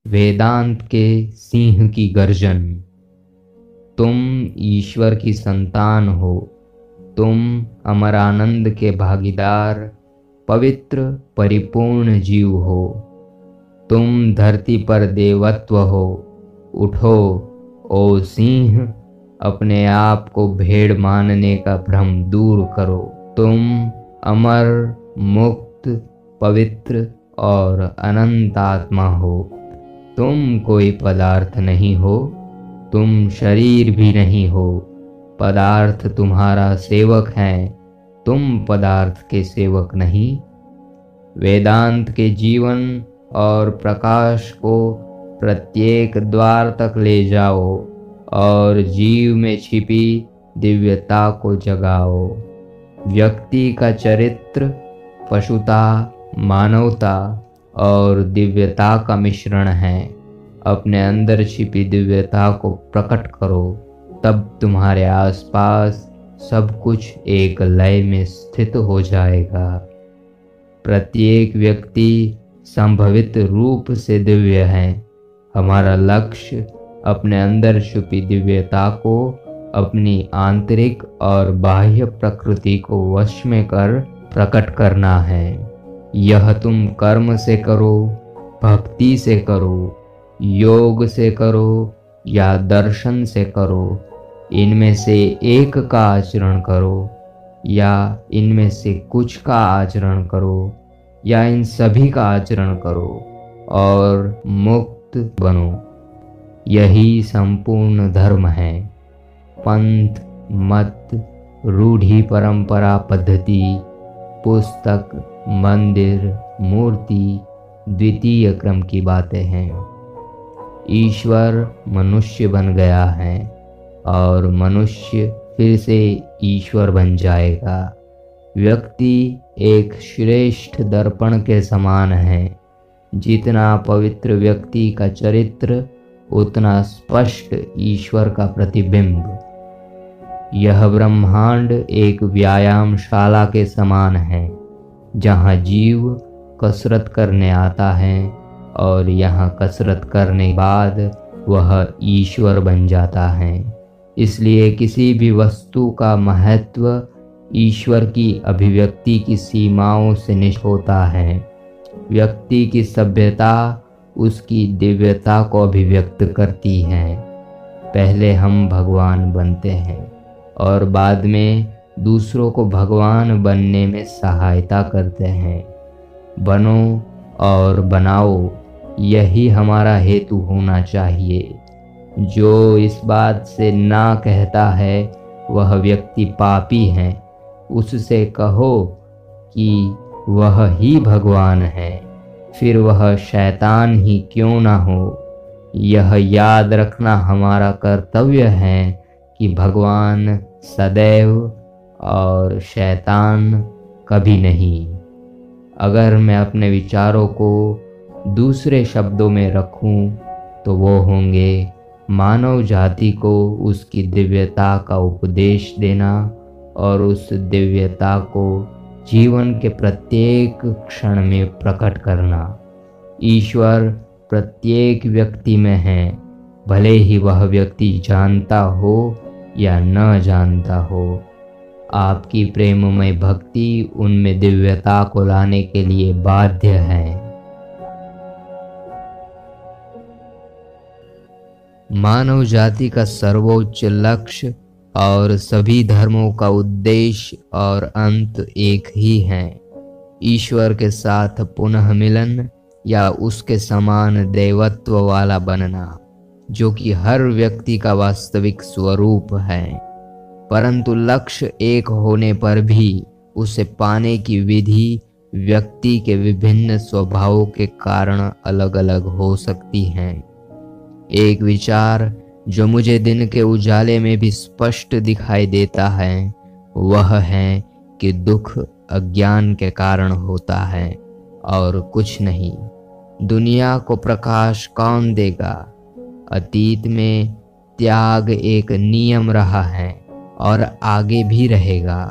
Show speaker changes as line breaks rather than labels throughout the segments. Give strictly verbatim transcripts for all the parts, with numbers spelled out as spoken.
वेदांत के सिंह की गर्जन। तुम ईश्वर की संतान हो, तुम अमरानंद के भागीदार, पवित्र परिपूर्ण जीव हो। तुम धरती पर देवत्व हो। उठो ओ सिंह, अपने आप को भेड़ मानने का भ्रम दूर करो। तुम अमर, मुक्त, पवित्र और अनंत आत्मा हो। तुम कोई पदार्थ नहीं हो, तुम शरीर भी नहीं हो। पदार्थ तुम्हारा सेवक है, तुम पदार्थ के सेवक नहीं। वेदांत के जीवन और प्रकाश को प्रत्येक द्वार तक ले जाओ और जीव में छिपी दिव्यता को जगाओ। व्यक्ति का चरित्र पशुता, मानवता और दिव्यता का मिश्रण है। अपने अंदर छिपी दिव्यता को प्रकट करो, तब तुम्हारे आसपास सब कुछ एक लय में स्थित हो जाएगा। प्रत्येक व्यक्ति संभवित रूप से दिव्य है। हमारा लक्ष्य अपने अंदर छुपी दिव्यता को अपनी आंतरिक और बाह्य प्रकृति को वश में कर प्रकट करना है। यह तुम कर्म से करो, भक्ति से करो, योग से करो या दर्शन से करो। इनमें से एक का आचरण करो या इनमें से कुछ का आचरण करो या इन सभी का आचरण करो और मुक्त बनो। यही संपूर्ण धर्म है। पंथ, मत, रूढ़ी, परंपरा, पद्धति, पुस्तक, मंदिर, मूर्ति द्वितीय क्रम की बातें हैं। ईश्वर मनुष्य बन गया है और मनुष्य फिर से ईश्वर बन जाएगा। व्यक्ति एक श्रेष्ठ दर्पण के समान है। जितना पवित्र व्यक्ति का चरित्र, उतना स्पष्ट ईश्वर का प्रतिबिंब। यह ब्रह्मांड एक व्यायामशाला के समान है, जहाँ जीव कसरत करने आता है और यहाँ कसरत करने के बाद वह ईश्वर बन जाता है। इसलिए किसी भी वस्तु का महत्व ईश्वर की अभिव्यक्ति की सीमाओं से निश्चित होता है। व्यक्ति की सभ्यता उसकी दिव्यता को अभिव्यक्त करती है। पहले हम भगवान बनते हैं और बाद में दूसरों को भगवान बनने में सहायता करते हैं। बनो और बनाओ, यही हमारा हेतु होना चाहिए। जो इस बात से ना कहता है वह व्यक्ति पापी है। उससे कहो कि वह ही भगवान है, फिर वह शैतान ही क्यों ना हो। यह याद रखना हमारा कर्तव्य है कि भगवान सदैव और शैतान कभी नहीं। अगर मैं अपने विचारों को दूसरे शब्दों में रखूं तो वो होंगे मानव जाति को उसकी दिव्यता का उपदेश देना और उस दिव्यता को जीवन के प्रत्येक क्षण में प्रकट करना। ईश्वर प्रत्येक व्यक्ति में है, भले ही वह व्यक्ति जानता हो या न जानता हो। आपकी प्रेममय भक्ति उनमें दिव्यता को लाने के लिए बाध्य है। मानव जाति का सर्वोच्च लक्ष्य और सभी धर्मों का उद्देश्य और अंत एक ही है, ईश्वर के साथ पुनः मिलन या उसके समान देवत्व वाला बनना, जो कि हर व्यक्ति का वास्तविक स्वरूप है। परंतु लक्ष्य एक होने पर भी उसे पाने की विधि व्यक्ति के विभिन्न स्वभावों के कारण अलग अलग हो सकती हैं। एक विचार जो मुझे दिन के उजाले में भी स्पष्ट दिखाई देता है वह है कि दुख अज्ञान के कारण होता है और कुछ नहीं। दुनिया को प्रकाश कौन देगा? अतीत में त्याग एक नियम रहा है और आगे भी रहेगा।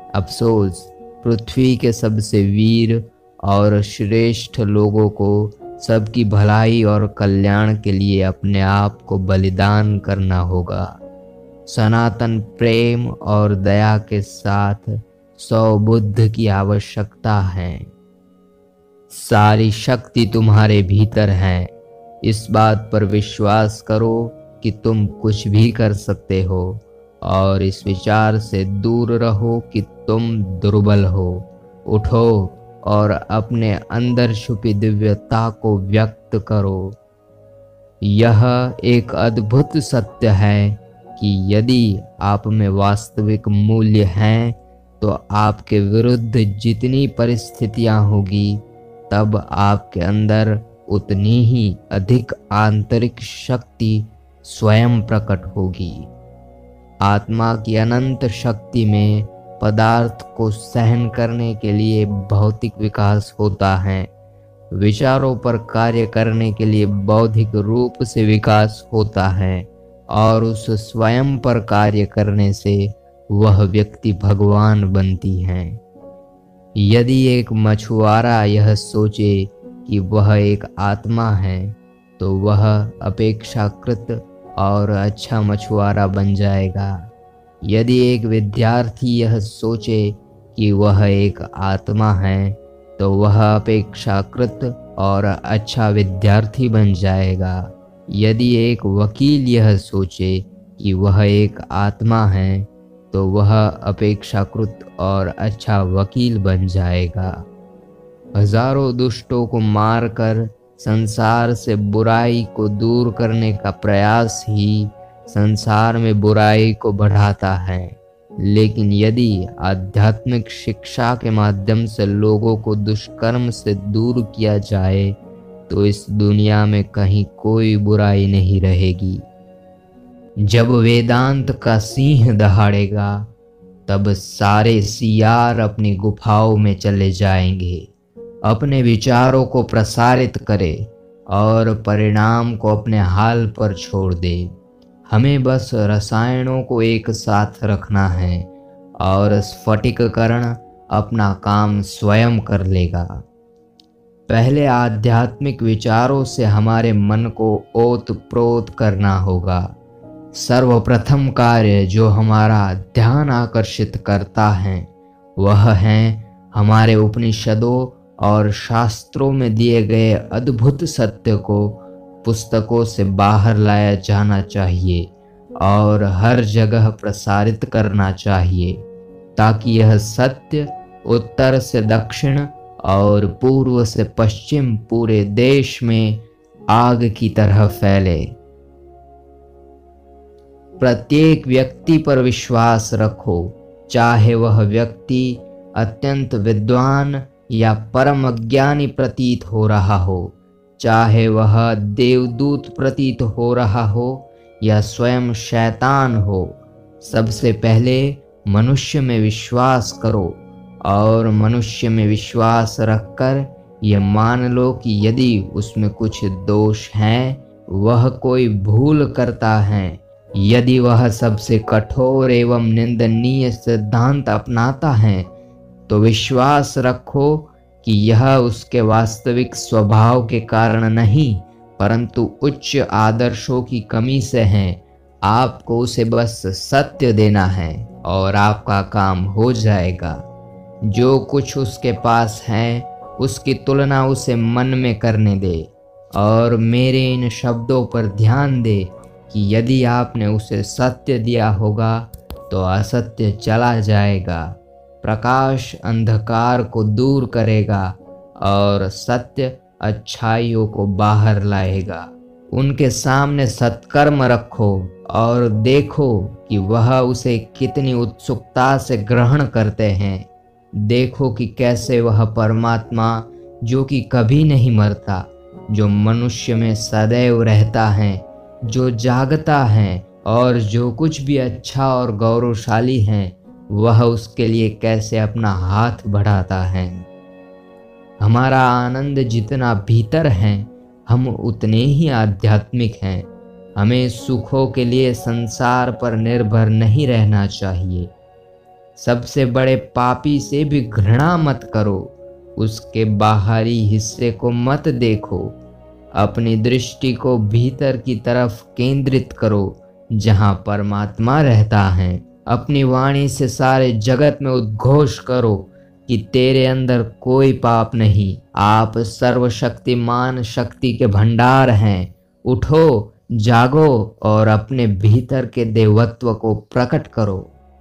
अफसोस, पृथ्वी के सबसे वीर और श्रेष्ठ लोगों को सबकी भलाई और कल्याण के लिए अपने आप को बलिदान करना होगा। सनातन प्रेम और दया के साथ सौबुद्ध की आवश्यकता है। सारी शक्ति तुम्हारे भीतर है। इस बात पर विश्वास करो कि तुम कुछ भी कर सकते हो और इस विचार से दूर रहो कि तुम दुर्बल हो। उठो और अपने अंदर छुपी दिव्यता को व्यक्त करो। यह एक अद्भुत सत्य है कि यदि आप में वास्तविक मूल्य हैं तो आपके विरुद्ध जितनी परिस्थितियां होगी तब आपके अंदर उतनी ही अधिक आंतरिक शक्ति स्वयं प्रकट होगी। आत्मा की अनंत शक्ति में पदार्थ को सहन करने के लिए भौतिक विकास होता है। विचारों पर कार्य करने के लिए बौद्धिक रूप से विकास होता है और उस स्वयं पर कार्य करने से वह व्यक्ति भगवान बनती है। यदि एक मछुआरा यह सोचे कि वह एक आत्मा है तो वह अपेक्षाकृत और अच्छा मछुआरा बन जाएगा। यदि एक विद्यार्थी यह सोचे कि वह एक आत्मा है तो वह अपेक्षाकृत और अच्छा विद्यार्थी बन जाएगा। यदि एक वकील यह सोचे कि वह एक आत्मा है तो वह अपेक्षाकृत और अच्छा वकील बन जाएगा। हजारों दुष्टों को मारकर संसार से बुराई को दूर करने का प्रयास ही संसार में बुराई को बढ़ाता है। लेकिन यदि आध्यात्मिक शिक्षा के माध्यम से लोगों को दुष्कर्म से दूर किया जाए तो इस दुनिया में कहीं कोई बुराई नहीं रहेगी। जब वेदांत का सिंह दहाड़ेगा तब सारे सियार अपनी गुफाओं में चले जाएंगे। अपने विचारों को प्रसारित करे और परिणाम को अपने हाल पर छोड़ दे। हमें बस रसायनों को एक साथ रखना है और स्फटिककरण अपना काम स्वयं कर लेगा। पहले आध्यात्मिक विचारों से हमारे मन को ओत-प्रोत करना होगा। सर्वप्रथम कार्य जो हमारा ध्यान आकर्षित करता है वह है हमारे उपनिषदों और शास्त्रों में दिए गए अद्भुत सत्य को पुस्तकों से बाहर लाया जाना चाहिए और हर जगह प्रसारित करना चाहिए ताकि यह सत्य उत्तर से दक्षिण और पूर्व से पश्चिम पूरे देश में आग की तरह फैले। प्रत्येक व्यक्ति पर विश्वास रखो, चाहे वह व्यक्ति अत्यंत विद्वान या परम अज्ञानी प्रतीत हो रहा हो, चाहे वह देवदूत प्रतीत हो रहा हो या स्वयं शैतान हो। सबसे पहले मनुष्य में विश्वास करो और मनुष्य में विश्वास रखकर यह मान लो कि यदि उसमें कुछ दोष हैं, वह कोई भूल करता है, यदि वह सबसे कठोर एवं निंदनीय सिद्धांत अपनाता है, तो विश्वास रखो कि यह उसके वास्तविक स्वभाव के कारण नहीं परंतु उच्च आदर्शों की कमी से है। आपको उसे बस सत्य देना है और आपका काम हो जाएगा। जो कुछ उसके पास है उसकी तुलना उसे मन में करने दे और मेरे इन शब्दों पर ध्यान दे कि यदि आपने उसे सत्य दिया होगा तो असत्य चला जाएगा। प्रकाश अंधकार को दूर करेगा और सत्य अच्छाइयों को बाहर लाएगा। उनके सामने सत्कर्म रखो और देखो कि वह उसे कितनी उत्सुकता से ग्रहण करते हैं। देखो कि कैसे वह परमात्मा जो कि कभी नहीं मरता, जो मनुष्य में सदैव रहता है, जो जागता है और जो कुछ भी अच्छा और गौरवशाली है वह उसके लिए कैसे अपना हाथ बढ़ाता है। हमारा आनंद जितना भीतर है हम उतने ही आध्यात्मिक हैं। हमें सुखों के लिए संसार पर निर्भर नहीं रहना चाहिए। सबसे बड़े पापी से भी घृणा मत करो, उसके बाहरी हिस्से को मत देखो। अपनी दृष्टि को भीतर की तरफ केंद्रित करो जहाँ परमात्मा रहता है। अपनी वाणी से सारे जगत में उद्घोष करो कि तेरे अंदर कोई पाप नहीं, आप सर्वशक्तिमान शक्ति के भंडार हैं। उठो, जागो और अपने भीतर के देवत्व को प्रकट करो।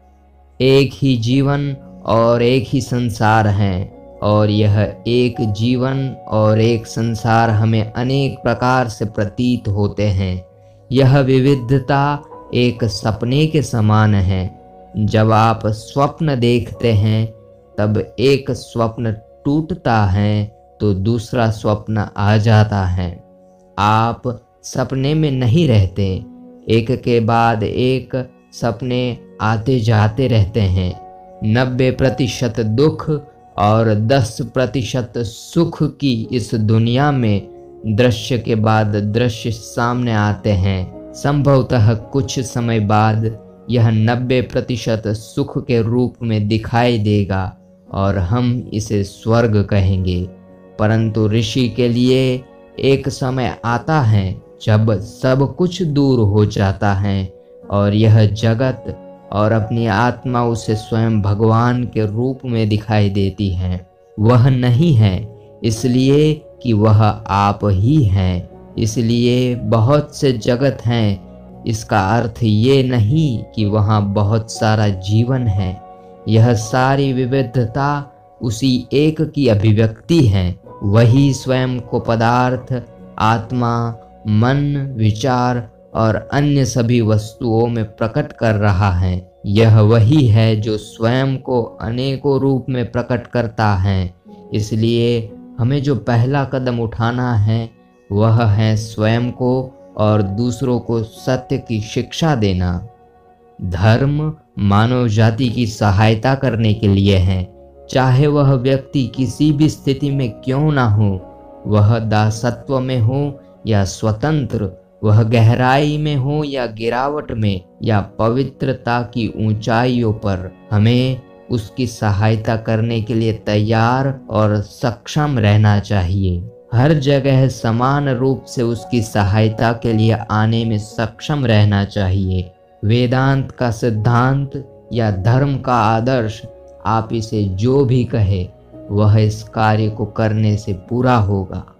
एक ही जीवन और एक ही संसार है, और यह एक जीवन और एक संसार हमें अनेक प्रकार से प्रतीत होते हैं। यह विविधता एक सपने के समान है। जब आप स्वप्न देखते हैं तब एक स्वप्न टूटता है तो दूसरा स्वप्न आ जाता है। आप सपने में नहीं रहते, एक के बाद एक सपने आते जाते रहते हैं। नब्बे प्रतिशत दुख और दस प्रतिशत सुख की इस दुनिया में दृश्य के बाद दृश्य सामने आते हैं। संभवतः कुछ समय बाद यह नब्बे प्रतिशत सुख के रूप में दिखाई देगा और हम इसे स्वर्ग कहेंगे। परंतु ऋषि के लिए एक समय आता है जब सब कुछ दूर हो जाता है और यह जगत और अपनी आत्मा उसे स्वयं भगवान के रूप में दिखाई देती है। वह नहीं है इसलिए कि वह आप ही हैं, इसलिए बहुत से जगत हैं। इसका अर्थ ये नहीं कि वहाँ बहुत सारा जीवन है। यह सारी विविधता उसी एक की अभिव्यक्ति है। वही स्वयं को पदार्थ, आत्मा, मन, विचार और अन्य सभी वस्तुओं में प्रकट कर रहा है। यह वही है जो स्वयं को अनेकों रूप में प्रकट करता है। इसलिए हमें जो पहला कदम उठाना है वह है स्वयं को और दूसरों को सत्य की शिक्षा देना। धर्म मानव जाति की सहायता करने के लिए है, चाहे वह व्यक्ति किसी भी स्थिति में क्यों ना हो, वह दासत्व में हो या स्वतंत्र, वह गहराई में हो या गिरावट में या पवित्रता की ऊंचाइयों पर। हमें उसकी सहायता करने के लिए तैयार और सक्षम रहना चाहिए। हर जगह समान रूप से उसकी सहायता के लिए आने में सक्षम रहना चाहिए। वेदांत का सिद्धांत या धर्म का आदर्श, आप इसे जो भी कहे, वह इस कार्य को करने से पूरा होगा।